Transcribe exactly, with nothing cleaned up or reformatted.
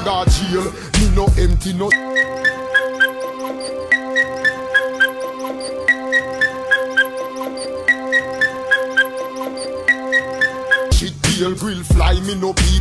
bag of jail. Me no empty no. Shit tail grill fly, me no peep